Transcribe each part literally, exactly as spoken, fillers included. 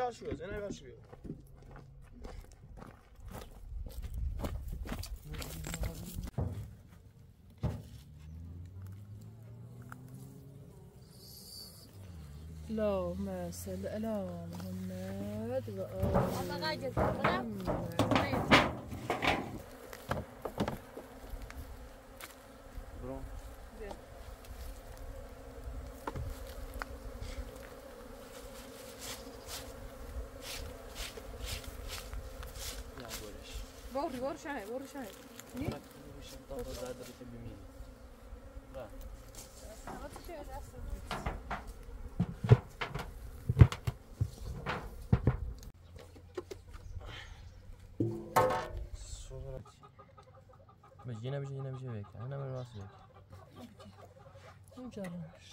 başlıyoruz, yine başlıyor. اللهم صل على محمد وآل محمد. برو. يا بورش. بوري بوري شاهي بوري شاهي. ني؟ وش الطاقة زادة بتبي لا. بس ينا بيجي ينا بيجي هيك أنا من راسي هيك نجرش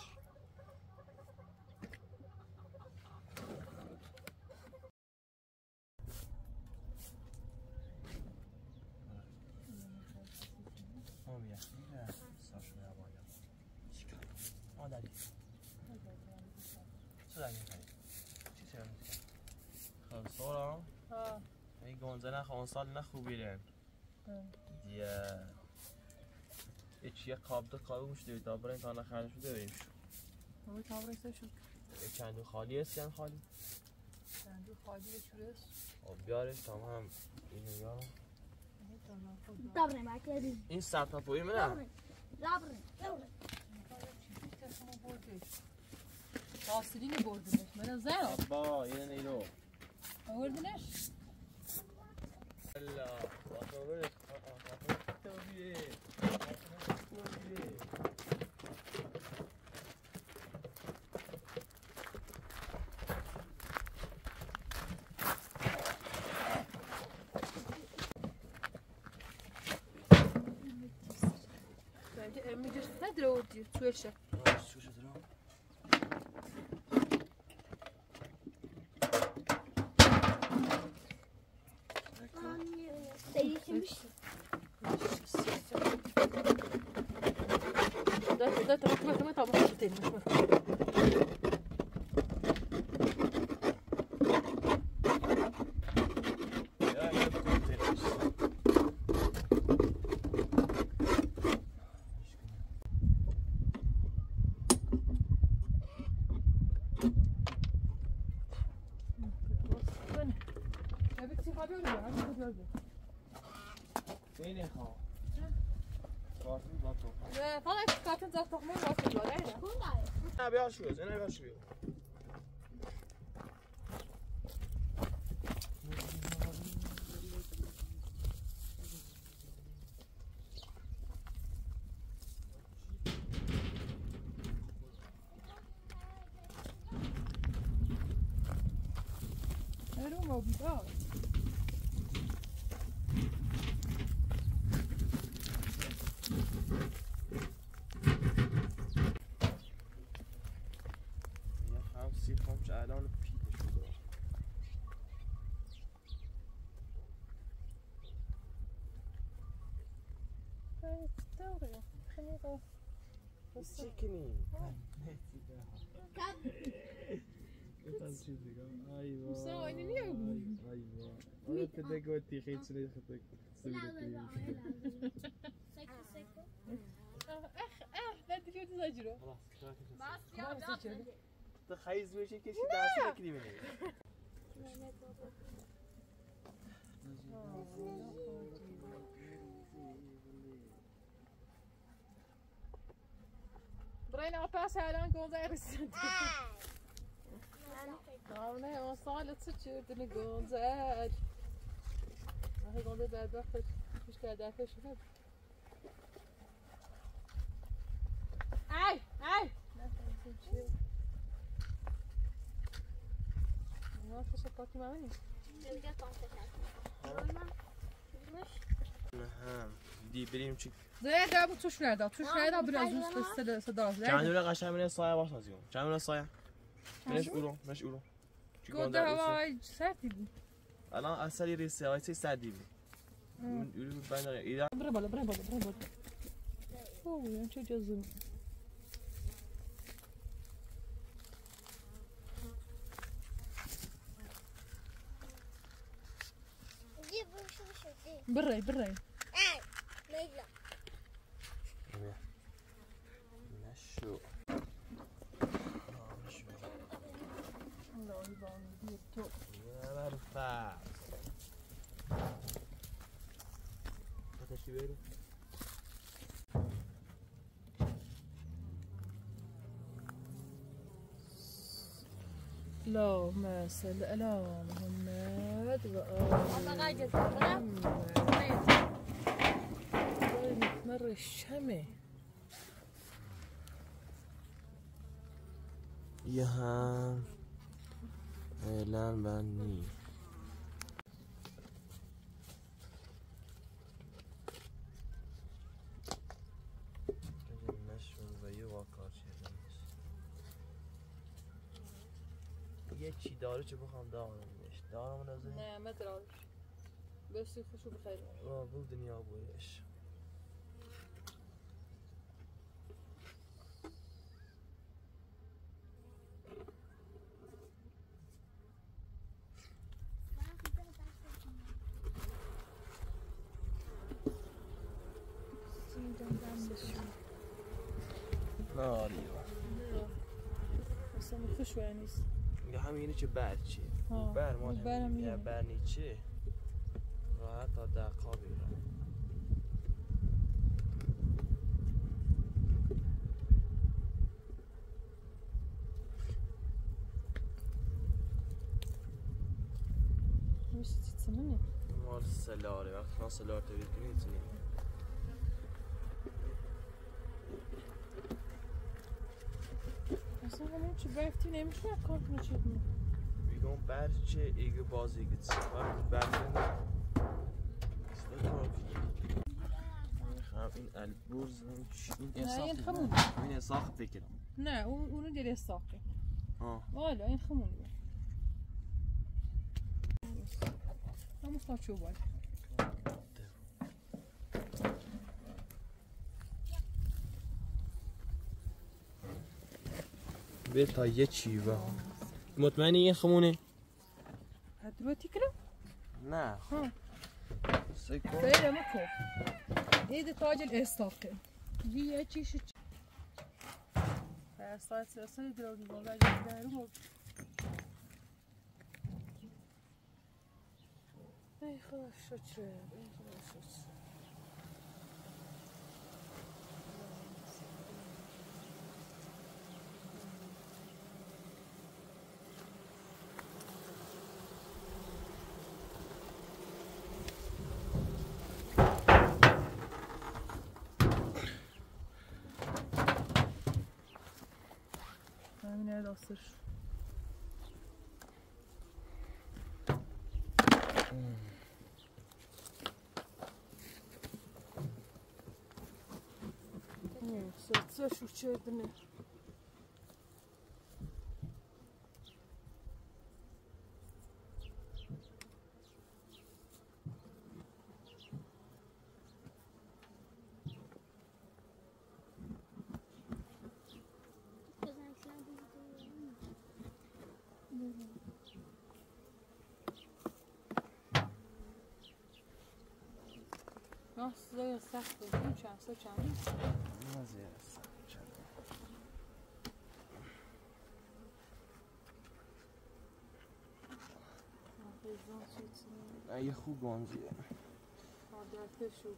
هم يا أخي صار شو يا بايا ما داري شو داري هاي شو سوي خلاص صورة ها هي جونزنا خونسال نخو بيرن دیا چیه قابل قابل مش دوید دابره این کانال خرج شده بریم شو هو تابره شد چندو خالی است کن خالی چندو خالی چورس آب بیارش تمام اینو بیارم دابره مکردی این سرطان پوی منه دابره دابره دابره قاصدین بردنش من زن با اینو نیرو بردنش الله واخبرك توبيه توبيه bence emmi just nedir o diyor su eşe شو شو ترى değişmiş. ده ده تركبه كمان طبعا تاني مش مفهوم فين خا قاسم باتو لا فقط كاتن زاد تخمون واسه جاره نه نه بیا شو نه بیا شو Era uma obra. خمس الان پیدش شده دوري خلينا چکنی بس چیزی کن ایوا مساوی نیه ایوا آره تده گویی خیلی چیزی خطر سویده اخ اخ لا تفوت زجره خلاص تخيز وجهك شي داسه كده مني برينا وباسا الان جونزايرس نه وصلت سجلت الجونزاج هاي جونزاج بعد وقت مش قاعد اكل شوف اي اي ما في شكوك معي نعم دي بریم چی ده ده بود توش نرده توش نرده biraz üstte صدا صدا چند دوره قشنگ من سایه باش نزیوم چند من سایه منش اورو منش اورو گنده هوای سردی بود الان اثری ریسه های چه سردی بود من اورو بود بین ایران بره بالا بره بالا بره بالا اوه یعنی چه جزم بري بري ليلى نشو الله يبارك فيك تو يا مرفع هاتشي بيرو اللهم صل على محمد وآل غاجت محمد. مر الشمع یه هم فعلا بندی نشون و یه واکار چیزنش یه چی داره چه بخوام دارم بهش دارم نزدی؟ نه ما دراش بس خوشو بخير آه بو دنیا بویش نه آریو اصلا خوش نیست یا همینه چه بر چیه ها بر ما بر هم یا بر نیچه راحت تا دقیقا بیرم میشه چی تسمنی مال سلاره وقتی ما سلاره تبید کنید تنیم اصلا همین چی برفتی نمیشه کار کنه چی کنه بیگم برچه ایگه بازی گیتسی وقتی برچه میخوام این البرز این نه این اصاف خمون این اصاف بکنم نه اون اونو دل ساقه آه والا این خمون همون خاچو باید به تا یه چی با مطمئنی این خمونه؟ هدروتی کنم؟ نه ها سکو خیلی مکو ایده تاج الاستاقه یه چیش چی ساعت سرسانی دراغی باقا جا دارو باقا ای خوش شکره ای خوش شکره همینه داستش سرسه شو چردنه Nossa, eu saco, não tinha, só tinha isso. Mas é essa, aí خوگانزی آدرته شو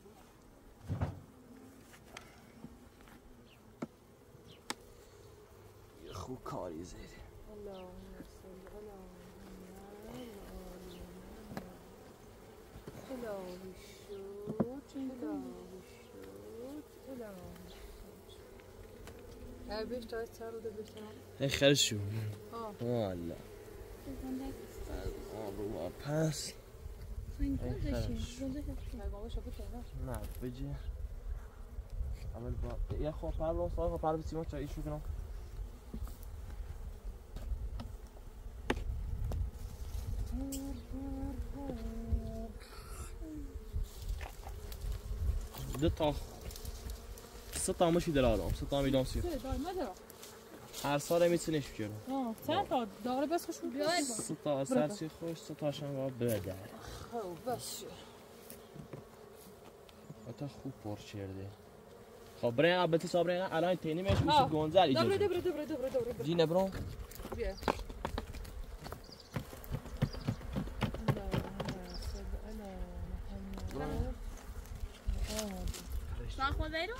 یه خوب کاری زیده اللهم صل على محمد الهی شد الهی شد الهی شد ها بیش تا چهار ده بیش هی خیلی شو ها والا آبو پس نه بجی اول با یه خواه پر رو سال خواه پر بسیمان چایی شو کنم دو تا سه تا مشی در آدم سه تا میدان سیخ هر سال میتونیش بیارم آه چند تا داره بس خوش بود سه تا سرسی خوش سه تا شنگاه بدر خب بس حتی خوب پر کرده. خب برای البته صابره الان تینی میشه میشه آه. گونزل Dobro, اجازه. dobro, dobro, dobro, dobro, dobro. جینه برو. بیا. صح خود بیرو؟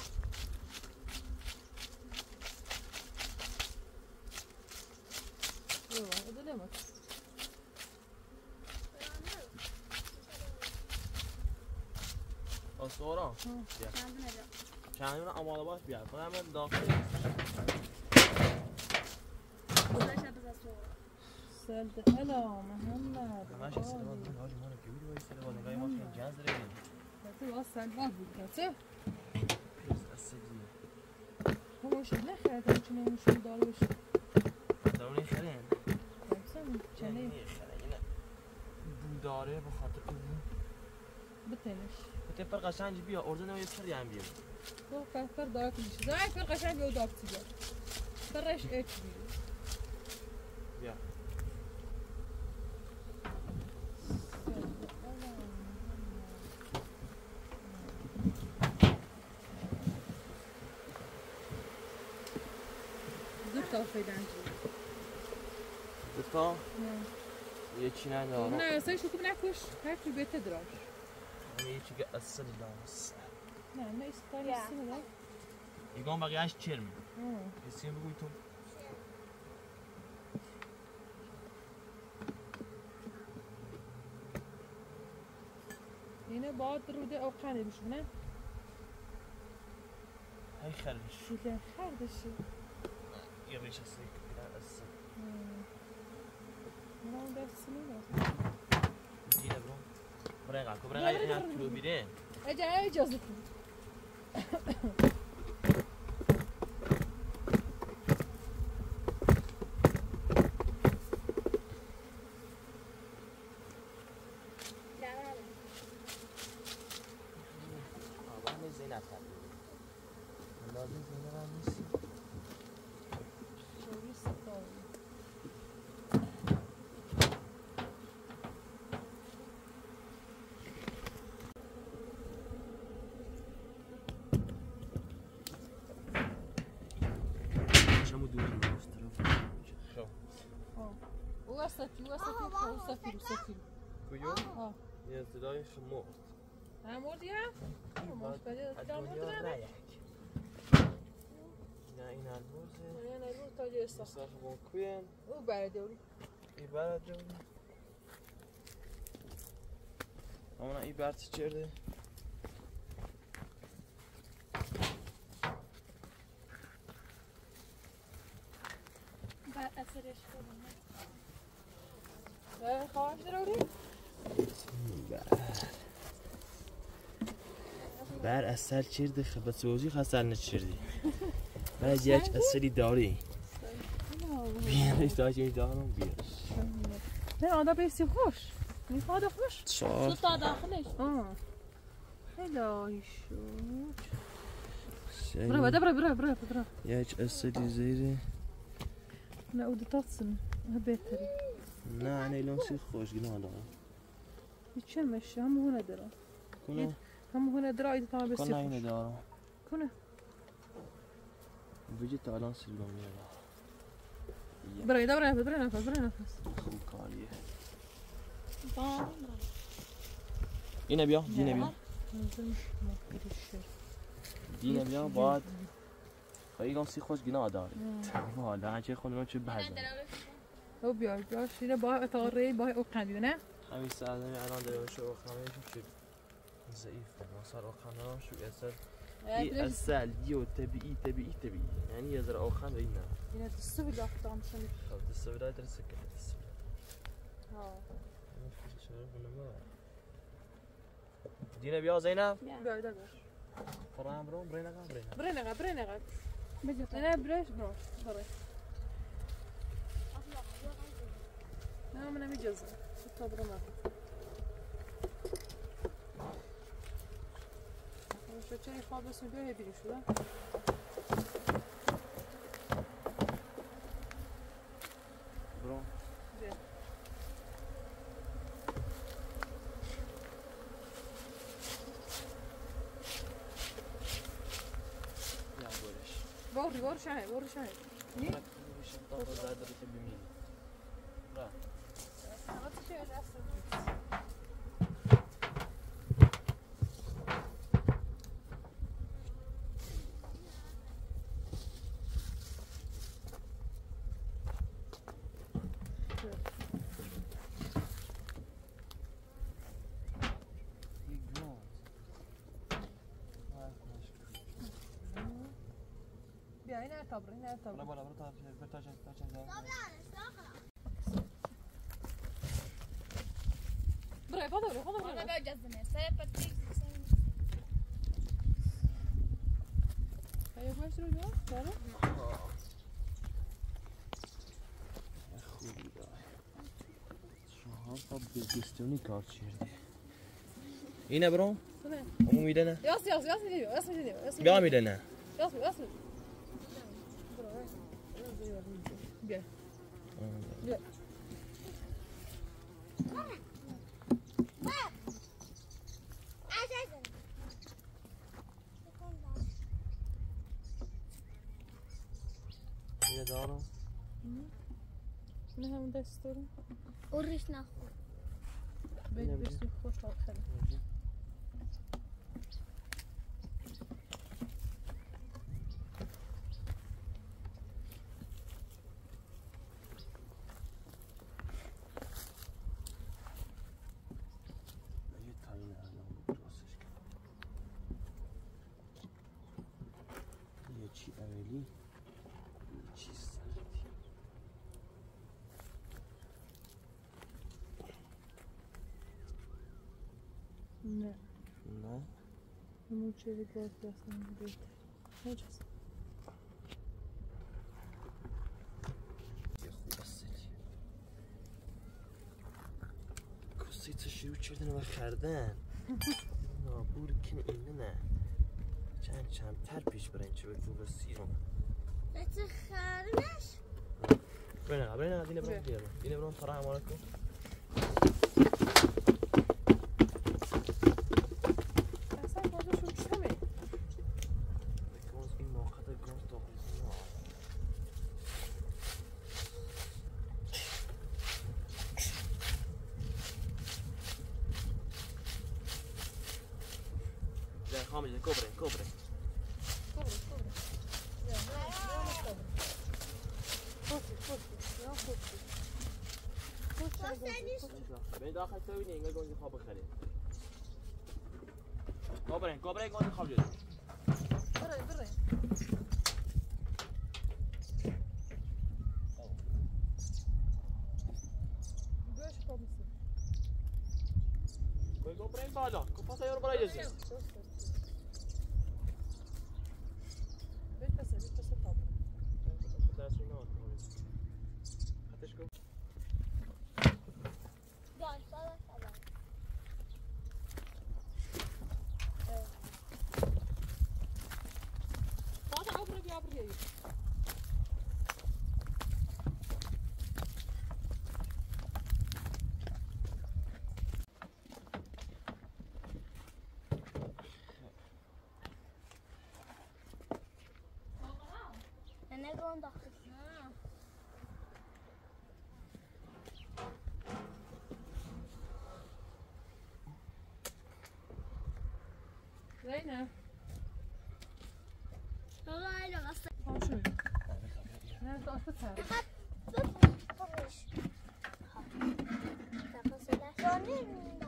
يلا هذا لمك. آسورا. چند نجا. چند اون آماده باش بیار. خودم هم داخل. خودش بذار تو. سلت أنا محمد. ماشي السلام عليكم. هاي مانا كبير وين السلام عليكم. جاي ماشي جاهز رجلي. لا توصل بابي كذا. السجين. هو مش نخرة تمشي مش مدارش. داروني خلين. سامي شنو؟ داره به خاطر اون بتنش. بته پر قشنگ بیا اردن و یه پر هم بیا. تو کار داره کلیش. زای پر قشنگ بیاد دابتی بیا. درش ایت بیا. بیا. دو تا فیدن. دو تا؟ نه. یه چی نداره. نه سایش خوب نکش. هر کی بیت دراش. یه چی که اصل داس. نه نه استاری سینا. یگان بقیه‌اش چرم. آه. حسین بگوی تو. اینه باید روده او قنه بشونه. هی خرش. شیله خردشی. یه ریش اصلی که اصل. من اون دست نمیاد. جینه برو. برای قلب. برای قلب این کلو بیره. اجازه اجازه کن. وسطي وسطي وسطي وسطي کیو؟ اه یه صدای شما هموردی ها؟ ماش بده جام نه نه نه این البرزه نه نه رو تاج است ساخ با کوین او برادری ای برادری اما ای برات چرده بعد اثرش کنم اه خواهش داری؟ بر اصل چرده خب سوزی خسل نچردی بعد یک اصلی داری بیارش داشتی دارم بیار نه آنها بیسیم خوش میخواد خوش چهار تا داخلش آه خیلی شد شاید برو بده برو برو برو برو یک اصلی زیره نه او دتاتسن ها بهتری نه انا لونسی خوش گناه دارم چه مشه هم هونه دارم کنه هم هونه دارم ایده تمام کنه اینه بسیم دارم کنه بجی تا الان سیلون میاد برو ایده برو نفس برو نفس برو نفس خوب کاریه با اینه بیا دینه بیا دینه بیا باید خواهی گم سی خوش گناه داره والا هنچه خودمون چه بزن او بیار بیار شیره با اتاره با او قندیده نه همین سردمی الان داره باشه او خمه شو شد ضعیفه مصر او خمه هم شو اصل ای اصل یو طبیعی طبیعی طبیعی یعنی یه ذره او خمه این نه اینه دسته بی داختام شنی خب دسته بدای درسته که دسته ها دینه بیا زینب بیا ایده بیا قرآن برو برای نگم برای نگم برای نگه برای نگه نه برایش برو برای نه من نمی جزم تا برو ما شو چه خواب بسیم بیا هی بیری شده برو بیا بوري بوري شاهي بوري شاهي أنا مش هطلع زاد رتب بمين لا خلاص شيء أحسن هنا كبر هنا كبر لا ولا برا برتاج برتاج برا فضل فضل انا بقى جزمه سايبه تيجي هيا كويس رو جو يلا خوبی داره شما خب بزگستونی کار چیردی اینه برو؟ اون میده نه؟ یاس یاس یاس میدیو یاس میدیو یاس بیا میده نه؟ یاس یاس بیا بیا اینه دارم؟ نه همون دست دارم اورش نخور بگی بسید خوش حال خیلی چی اولی چی سردی نه نه همون چیزی باید بسیم بید نجاست یه خوب بسیدی کسی تشریو چردن و خردن نابور کن اینه نه چند چند تر پیش برین چه بگو بسیرم بچه خرمش برین اقا برین اقا دینه برون دیگه دینه برون ترا همانه کن اصلا بازشون کمه گاز این موقع گاز داخلی نه ده خامجه کبرین کبرین کبره کبره یا یا کبره خوشی خوشی یا خوشی برین داخل تو بینی انگار گنجی خواب بخرید کبرین کبرین گنجی خواب جدید برای برای گوش کمیسی کبرین بالا کپاسا یارو برای جزید بیت پسه بیت پسه تابه درسی نه خطش کن جان سالا سالا Fata abra bir abra yiyor. Ne gonda. Zeyne. Baba öyle bastı. Komşu. Nerede açtı sen? Konuş. Kapasıyla. Sonra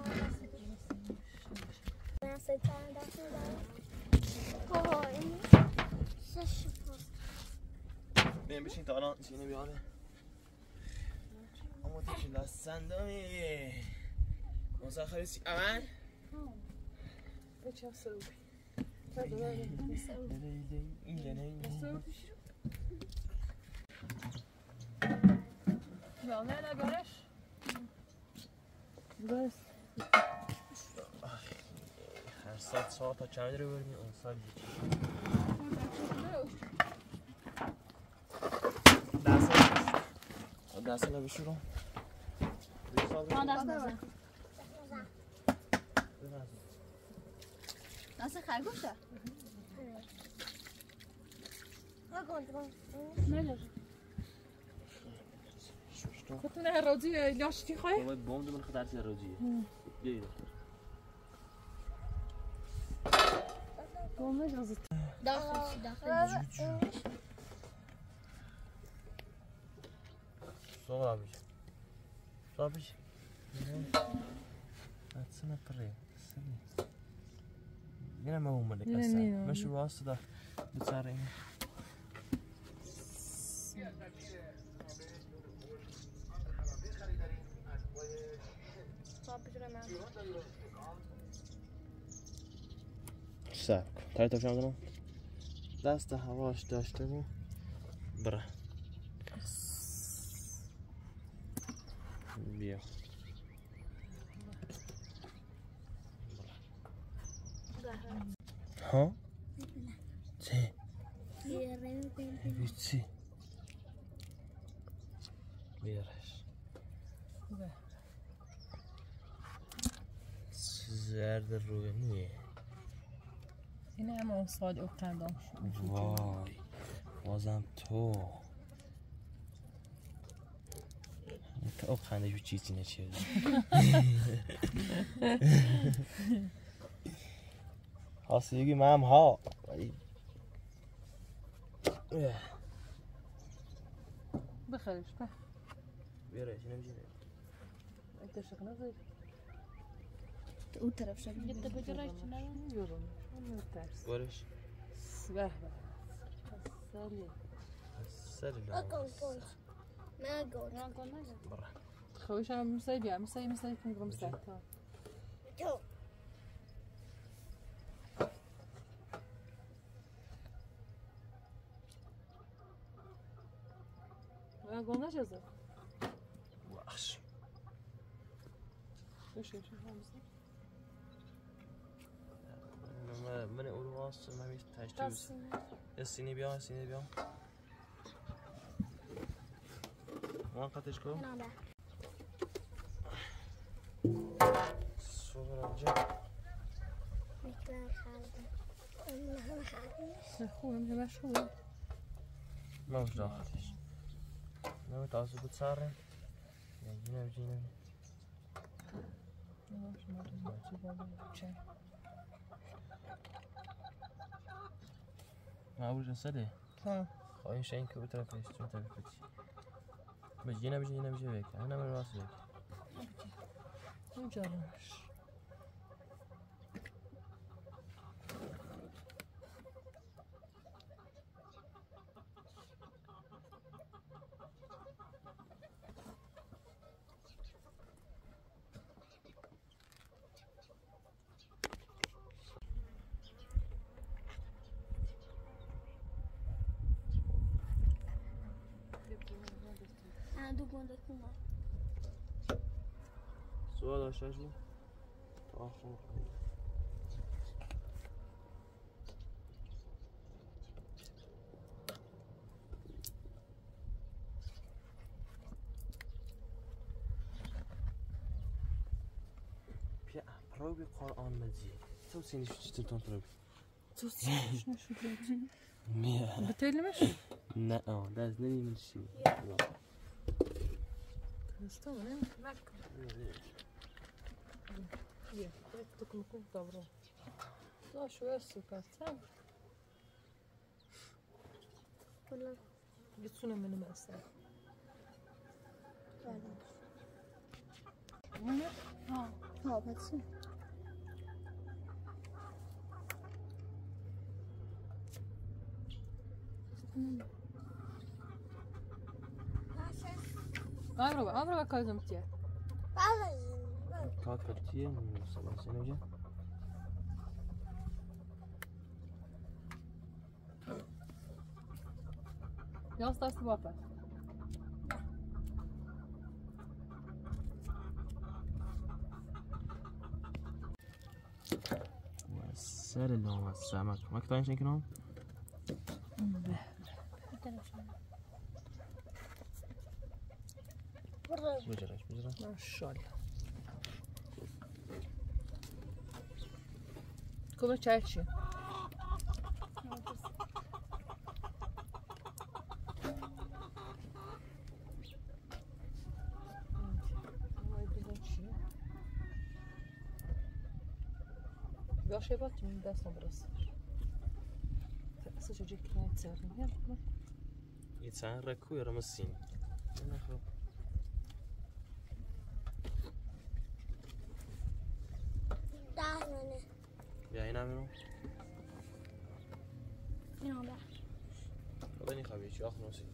ben seçen dersinde. Koy. Şaşırdım. بیم بشین تا الان سینه بیاره اما تیکی لسندامی موسیقی خریسی اول Geçen sarıldı. Hadi hadi. Sarıldı. Ya nerede garaj? Burası. هر ساعت ساعت تا چند رو برمی اون ساعت دست رو بشورم Nasıl kargoşa? كنت انا الرودية اللي عشتي خايف؟ والله بوم من خدعتي الرودية. ليه؟ والله غزت. داخل داخل. صغرى بيش. صغرى بيش. هاتسنا بري. سني. هنا ما هو ملك أسا. مش واسطة بتصارين. ساك. تعرف شو عندنا؟ دسته هواش داشته بود. بره. بیا. ها؟ چی؟ چی؟ بیارش. زرد روی نیه. این همه اون سال او قندام شد. وای. بازم تو. تو او خنده جو چیزی نچیه. خواستیگی من ها. بخرش به. بیارش نمیشه. انت شغله زي اون طرف شو انت بجرش نه يورون اون ترس بارش سبه سالي سالي لا ما قلت ما قلت برا خويش عم مسايب يا مسايب مسايب كنقول مسايب تو ما قلنا جزء وحش ايش ايش خمسة ما من اول واصل ما بيش تاجتوز السيني بيا السيني بيا وين قتشكو نعم صغر الجا مثل خالد أنا خالد اخوه انت مشهور ما وش داخلش لو تعصب بتصاري يا جينا بجينا ماش ما تبغى تبغى شيء ما أول جسده ها خواهی شاین که بتره پیش چون تبی پیچی بجینا بجینا بجی بک انا من راس بک وجرش دو گنده کنم سوال داشته شو آخر بیا پروبی قرآن مجید تو سینی شو چطور تون پروبی تو شنو شو بلاتي مية بتقلي ماشي لا اه ده زني من الشيء استنى معك يا بدك نكون طبرو لا شوية السكر تمام ولا جتسونا من المأساة ها ها بس أبرو أبرو كايزم تيا كاكتية من سبع سنين جا يلا استاس بابا سر اللهم السمك ما كتاين شين كنهم بجرش بجرش ما شاء الله كم تشاتشي یا شبات من دست نبرس تأسش جيك لا تسافر يلا يتحركوا يرمى السين أنا خو دعمني بيا هنا منو يلا خليني خبيث شو آخر نصي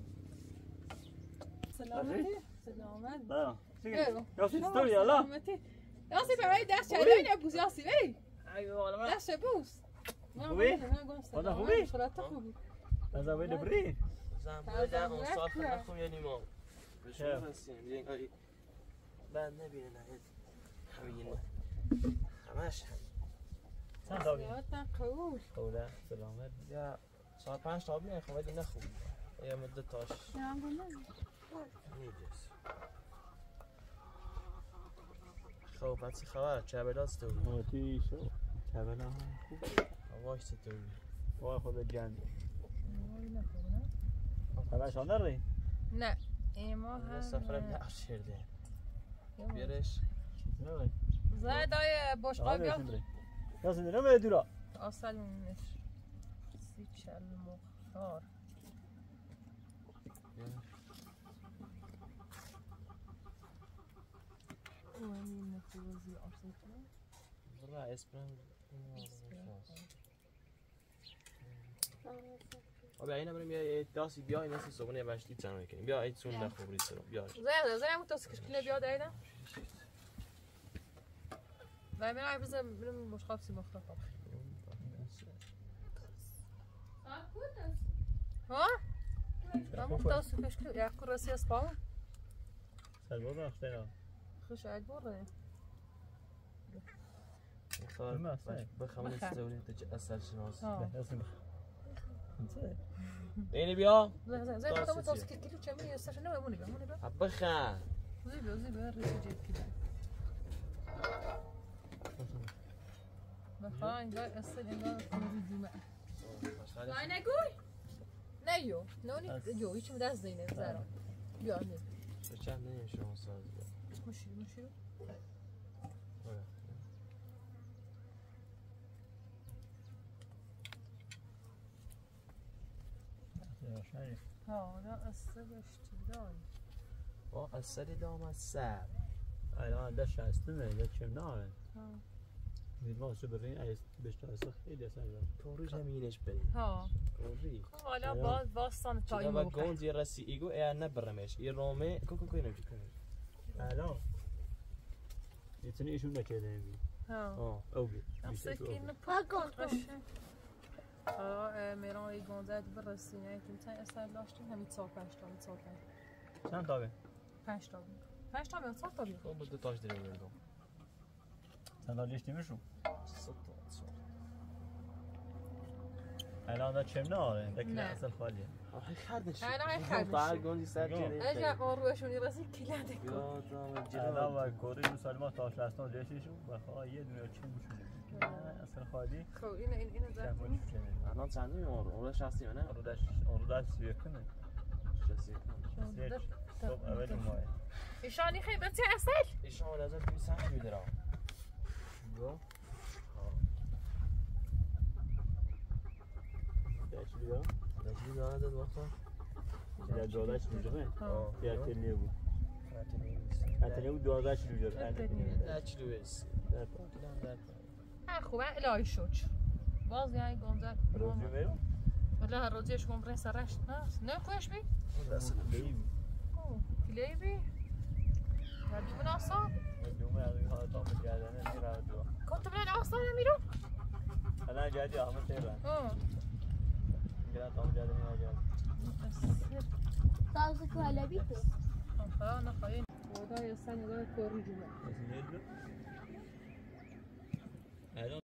سلامتي سلامت لا ايوه ياسين استوي يلا سلامتي ياسين بعيد داش شايلين ابوس ياسين اي ايوه ولا ما داش ابوس خوبی؟ هذا خوبی؟ شرطة خوبي هذا وين بري زين بدا نصار خلنا يا نيمو بشوف السين بيجي قال بعد نبي نعيد حبيبنا ماشي چند تا بی سلامتنا قول خوله سلامت يا صار پنج تا بیا خب ولی نخوب یا مدت تاش نیجس خب پس خبر چه بلاس تو موتی شو تبنا خوب واش تو وای خود جان خلاص شو نری نه ایما هم سفر بیا شرده بیارش نری زاد های باشقاب یا یاسین نمی دورا اصل مصر سیچ المختار وين نفوزي أرسلتنا والله اسمه آبی اینا بریم یه داسی بیای مثل صبحونه بشتی چنوی کنیم بیا ایت سون نخوری سرم بیا زين زين مو تاسكش كنا بياد عيدا لا من عارف زين من مش خافسي مخطط ها لا مو تاسكش كنا يا كراسي اسبان سلام اختنا خش عاد برا خلاص بخمن استولي تج اسال شناس ياسين اینی بیا زين زين زين مو تاسكش كيلو كم يستشنى ولا مو نبي مو نبي بخن زيبه زيبه ريسجل كده بخان جاي اصل انه فيديو ما لا انا اقول نيو نوني جو هيك مداز زينه زارا بيا ني چند نمیشه ساز مشي مشي ها لا اصل اشتغال با اصل دام از سر الان داش هستم یا چم نه ها میدونم چه برین ایست بیشتر از خیلی اصلا توری زمینش بریم ها توری حالا باز باستان تایم و موقع گوند یه رسی ایگو ای نبرمش یه رومه کو کو کو نمیشه الان میتونی ایشون نکرده نمی ها آه او بی اصل كين باكو ها میران ای گونزد برسی نه که مثلا اصلا داشتیم همین سال پنج تا سال پنج چند تا بی پنج تا پنج تا میاد سال تا بیاد تو مدت تاش دریم بردم چند تا لیشتی میشو ست تا سال الان دا چم نه دکه نه. اصل خالیه آخه خردش الان های خردش. فعال گوندی سر نگاه. جره اجا قروشون يرسي كلا ديكو یا دام الان جره و کوری دو سال تاش لستان لیشتیشو و خواه یه دونه چم میشونه اصل خالی خو إنا إنا إنا چند ذاتي مالی شکنه الان چند میمون اون شخصی نه اون داشت اون داشت سویه کنه شخصی سویه صبح اول ماه إيشاني خي بنتي أصل ایشان از دوی سنگ میدرم یا داشت بیا داشتی دانه داد وقتا یا داداش میجمه آه یا تلیه بود نیست اتلیه بود داداش میجمه نچلویس ها خوبه الهی شوچ باز يعني قومزات روزی میرو ولا هالروزيش قوم برين سرش ناس نه كويش بي بیم كلي بي يبي من أصلا دومه از این ها تامل کردنه میره دو كنت من أصلا ميرو الان جدی آمد تیرن اه میگن تامل کردنه میره تازه که حالا بیتو خلاص أنا خاين وده يستني ده كوري جماعة الان